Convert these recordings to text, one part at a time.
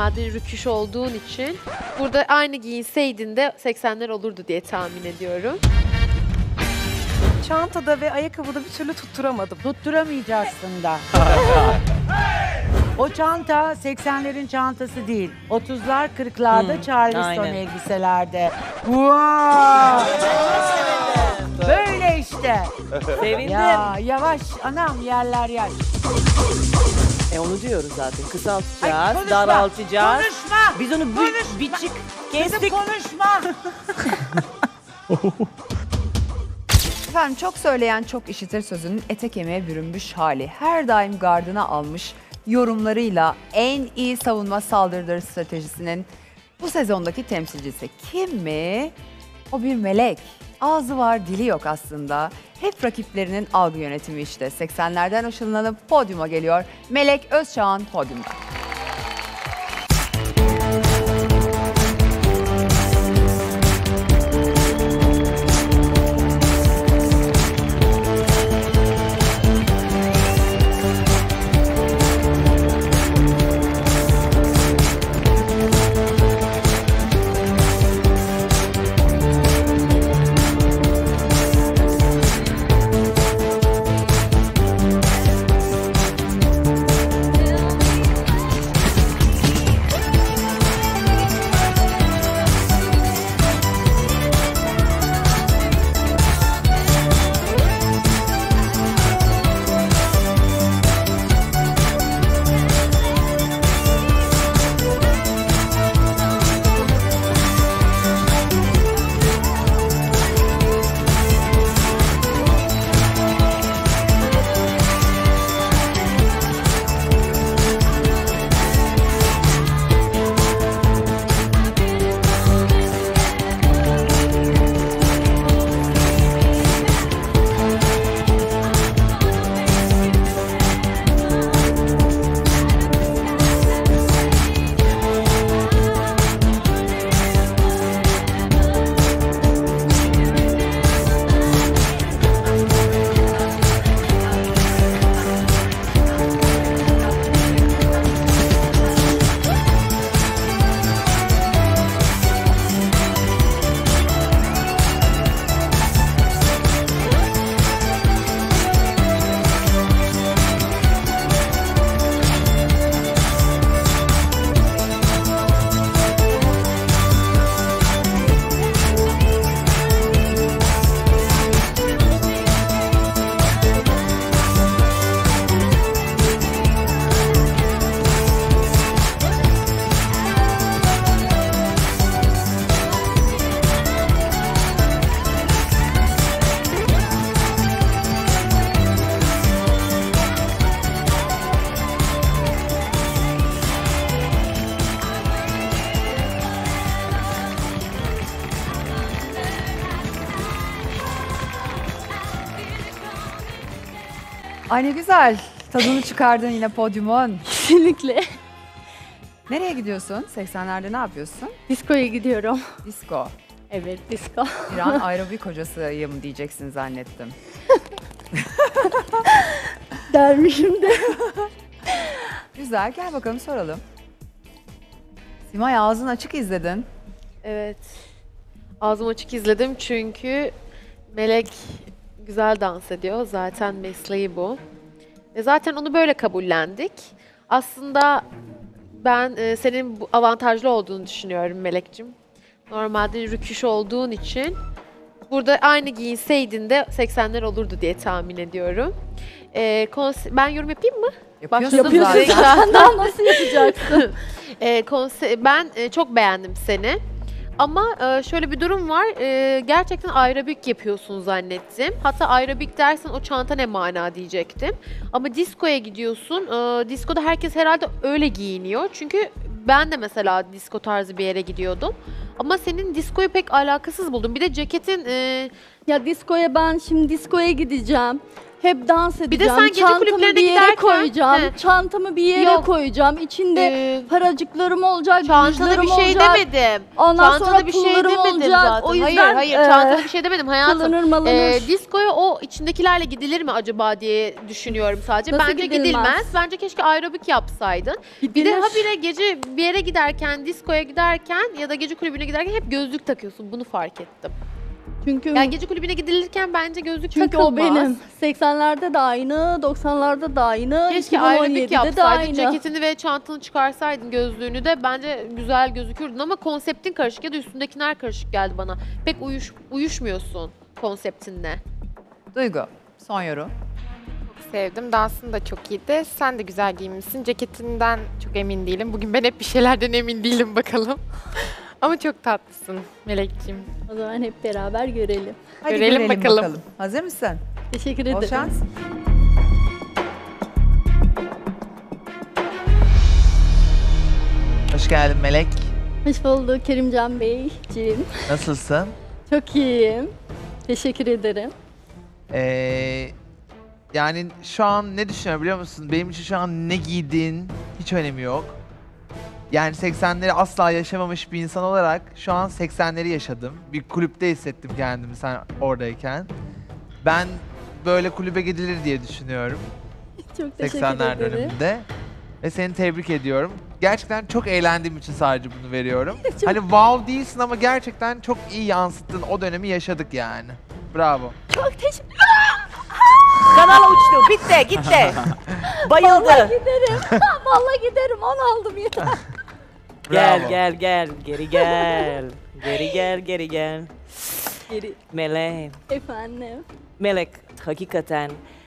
Normalde rüküş olduğun için burada aynı giyinseydin de 80'ler olurdu diye tahmin ediyorum. Çantada ve ayakkabıda bir türlü tutturamadım. Tutturamayacaksın da. O çanta 80'lerin çantası değil. 30'lar 40'larda Charleston aynen. elbiselerde. Wow! Böyle işte. Sevindim. Ya yavaş anam yerler yaş. Onu diyoruz zaten. Ay, Kısaltacağız, konuşma, daraltacağız. Konuşma. Biz onu biçik Kızım kestik. konuşma. Efendim çok söyleyen çok işitir sözünün ete kemiğe bürünmüş hali. Her daim gardına almış yorumlarıyla en iyi savunma saldırıları stratejisinin bu sezondaki temsilcisi kim mi? O bir melek. Ağzı var dili yok aslında. Hep rakiplerinin algı yönetimi işte. 80'lerden ışınlanıp podyuma geliyor. Melek Özçağan podyumda. Ay ne güzel. Tadını çıkardın yine podyumun. Kesinlikle. Nereye gidiyorsun? 80'lerde ne yapıyorsun? Diskoya gidiyorum. Disko. Evet, disko. Bir an aerobik hocasıyım diyeceksin zannettim. Dermişim de. Güzel, gel bakalım soralım. Simay ağzın açık izledin. Evet. Ağzım açık izledim çünkü Melek güzel dans ediyor. Zaten mesleği bu. Ve zaten onu böyle kabullendik. Aslında ben senin bu avantajlı olduğunu düşünüyorum Melek'cim. Normalde rüküş olduğun için burada aynı giyinseydin de 80'ler olurdu diye tahmin ediyorum. Ben yorum yapayım mı? Yapıyorsun Başladım zaten. zaten. Daha nasıl yapacaksın? Ben çok beğendim seni. Ama şöyle bir durum var. Gerçekten aerobik yapıyorsun zannettim. Hatta aerobik dersen o çanta ne mana diyecektim. Ama diskoya gidiyorsun. Diskoda herkes herhalde öyle giyiniyor. Çünkü ben de mesela disko tarzı bir yere gidiyordum. Ama senin diskoyu pek alakasız buldum. Bir de ceketin... Ya diskoya ben şimdi diskoya gideceğim. hep dans de edeceğim. sen gece Çantamı kulüplerine bir yere giderken- koyacağım. He. Çantamı bir yere Yok. koyacağım. İçinde Ee, paracıklarım olacak, Çantada bir yüzlerim şey olacak. demedim. Ondan Çantada sonra bir şey pullarım demedim olacak. zaten. O yüzden hayır, çantada bir şey demedim hayatım. çalınır malınır. Diskoya o içindekilerle gidilir mi acaba diye düşünüyorum sadece. Nasıl Bence gidilmez? gidilmez. Bence keşke aerobik yapsaydın. Bir de Gidilir. habire gece bir yere giderken, diskoya giderken ya da gece kulübüne giderken hep gözlük takıyorsun. Bunu fark ettim. Çünkü Yani gece kulübüne gidilirken bence gözlük çünkü takılmaz. o benim. 80'lerde de aynı, 90'larda da aynı, Keşke aerobik 2017'de de yapsaydın, aynı. ceketini ve çantanı çıkarsaydın, gözlüğünü de bence güzel gözükürdün ama konseptin karışık ya da üstündekiler karışık geldi bana. Pek uyuşmuyorsun konseptinle. Duygu, son yorum. Sevdim. Dansın da çok iyiydi. Sen de güzel giyinmişsin. Ceketinden çok emin değilim. Bugün ben hep bir şeylerden emin değilim bakalım. Ama çok tatlısın Melekciğim. O zaman hep beraber görelim. Hadi Görelim bakalım. Hazır mısın? Teşekkür Bol ederim. şans. Hoş geldin Melek. Hoş bulduk Kerimcan Beyciğim. Nasılsın? Çok iyiyim. Teşekkür ederim. Yani şu an ne düşünüyorum biliyor musun? Benim için şu an ne giydiğin hiç önemi yok. Yani 80'leri asla yaşamamış bir insan olarak şu an 80'leri yaşadım. Bir kulüpte hissettim kendimi sen oradayken. Ben böyle kulübe gidilir diye düşünüyorum. Çok teşekkür 80'ler ederim. döneminde. Ve seni tebrik ediyorum. Gerçekten çok eğlendiğim için sadece bunu veriyorum. Hani wow değilsin ama gerçekten çok iyi yansıttın. O dönemi yaşadık yani. Bravo. Çok teşekkür Kanala uçtu. Bitti. Gitti. Bayıldı. giderim. Vallahi giderim. 10 aldım yeter. Gel Bravo. gel gel. Geri gel. Geri gel geri gel. Geri. Melek. Efendim. Melek hakikaten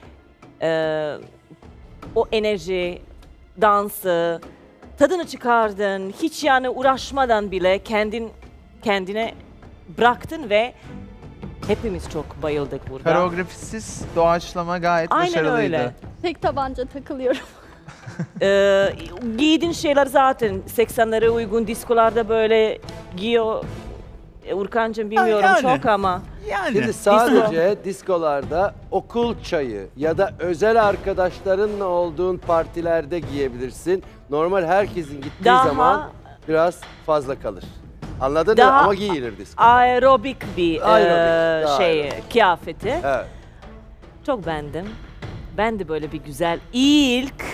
o enerji, dansı, tadını çıkardın. Hiç yani uğraşmadan bile kendine bıraktın ve hepimiz çok bayıldık burada. Koreografisiz doğaçlama gayet Aynen başarılıydı. öyle. Tek tabanca takılıyorum. Giydiğin şeyler zaten 80'lere uygun diskolarda böyle giyiyor. Urkancığım bilmiyorum Yani. çok ama. Yani. Şimdi sadece diskolarda okul çayı ya da özel arkadaşlarınla olduğun partilerde giyebilirsin. Normal herkesin gittiği Daha- zaman biraz fazla kalır. Anladın mı? Daha- Ama giyilir disko. Aerobik bir Aerobik, daha şey aerobik. kıyafeti. Evet. Çok beğendim. Ben de böyle bir güzel ilk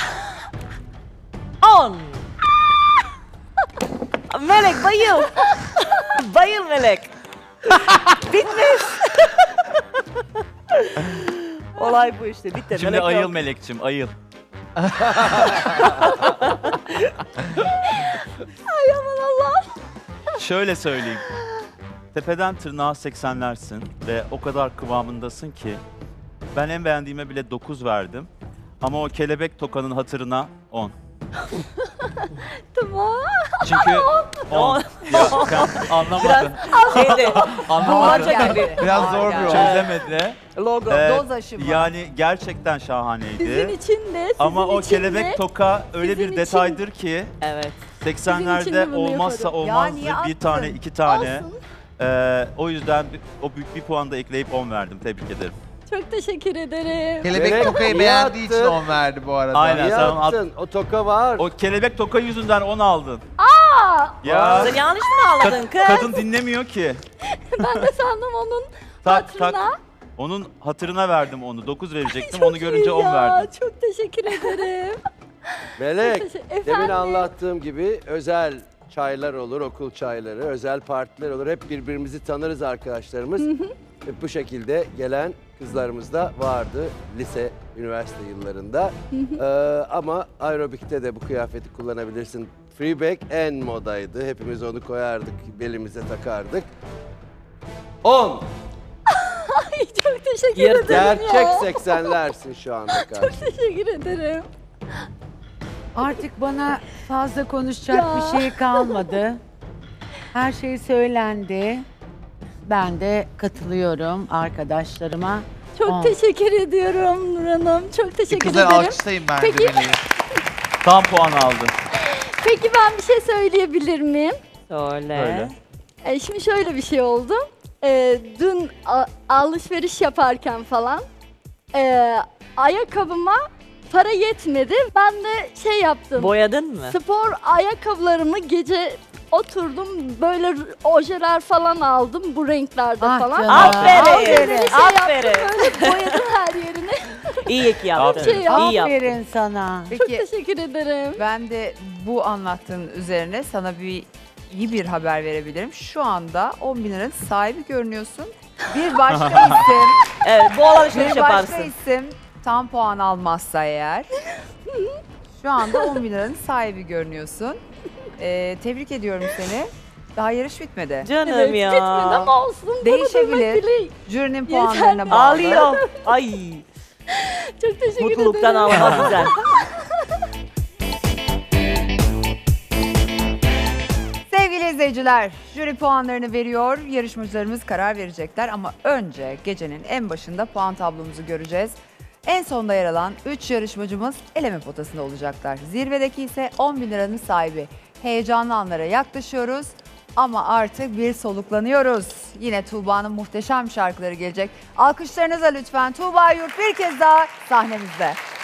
10. Melek bayıl. Bayıl Melek. Bitmiş. Olay bu işte. Bitti. Şimdi Melek ayıl yok. Melek'cim, ayıl. Ay aman Allah. Şöyle söyleyeyim. Tepeden tırnağa 80'lersin ve o kadar kıvamındasın ki ben en beğendiğime bile 9 verdim. Ama o kelebek tokanın hatırına 10. Tamam. Çünkü 10. Ya sen anlamadın. Şeyde, Anlamadın. bulmaca gibi. Biraz zor bir Harika. olay. Çözemedi. Logo. Doz aşımı. Yani gerçekten Sizin şahaneydi. için de, sizin Ama o için kelebek de. toka öyle sizin bir için- detaydır ki Evet. için de 80'lerde bunu olmazsa yaparım. Ya olmazdı niye bir attın? tane, iki tane. Olsun. O yüzden o büyük bir puan da ekleyip 10 verdim. Tebrik ederim. Çok teşekkür ederim. Kelebek Melek, tokayı niye beğendiği için attın? 10 verdi bu arada. Aynen. Niye sen attın? O toka var. O kelebek toka yüzünden 10 aldın. Aa, Ya Sen yanlış mı anladın kız? kadın dinlemiyor ki. ben de sandım onun Tak tak. hatırına. Onun hatırına verdim onu. 9 verecektim. Çok Onu görünce iyi 10 ya, verdim. Çok teşekkür ederim. Melek, Efendim? demin anlattığım gibi özel çaylar olur, okul çayları, özel partiler olur. Hep birbirimizi tanırız arkadaşlarımız. Hep bu şekilde gelen kızlarımız da vardı lise, üniversite yıllarında. Ama aerobikte de bu kıyafeti kullanabilirsin. Freeback en modaydı. Hepimiz onu koyardık, belimize takardık. 10. Ay, çok teşekkür Yırtık. ederim Gerçek ya. 80'lersin şu anda karşı. Çok teşekkür ederim. Artık bana fazla konuşacak Ya. bir şey kalmadı. Her şey söylendi. Ben de katılıyorum arkadaşlarıma. Çok 10. teşekkür ediyorum Nur Hanım. Çok teşekkür Kızlar ederim. alkışlayın bence Peki. Melek'i. Tam puan aldı. Peki ben bir şey söyleyebilir miyim? Söyle. Öyle. Şimdi şöyle bir şey oldu. Dün alışveriş yaparken falan ayakkabıma para yetmedi. Ben de şey yaptım. Boyadın mı? Spor ayakkabılarımı gece oturdum böyle ojeler falan aldım bu renklerde Ah falan. canım. Aferin. Böyle Aferin. Böyle boyadım her yerini. İyi ki yaptın. Şey yap- İyi yaptın. Aferin sana. Peki Teşekkür ederim. ben de bu anlattığın üzerine sana iyi bir haber verebilirim. Şu anda 10 bin liranın sahibi görünüyorsun. Bir başka isim, Evet, bu alışveriş bir başka yaparsın. isim tam puan almazsa eğer şu anda 10 bin liranın sahibi görünüyorsun. Tebrik ediyorum seni. Daha yarış bitmedi. Canım Evet, ya. bitmedi ama olsun. Bunu Değişebilir. duymak bile Jürinin Yeter puanlarına mi? bağlı. Ağlıyor. Ay. çok teşekkür Mutluluktan ederim. ağlamak güzel. Sevgili izleyiciler, jüri puanlarını veriyor. Yarışmacılarımız karar verecekler ama önce gecenin en başında puan tablomuzu göreceğiz. En sonda yer alan 3 yarışmacımız eleme potasında olacaklar. Zirvedeki ise 10 bin liranın sahibi. Heyecanlı anlara yaklaşıyoruz ama artık bir soluklanıyoruz. Yine Tuğba'nın muhteşem şarkıları gelecek. Alkışlarınızla lütfen Tuğba Yurt bir kez daha sahnemizde.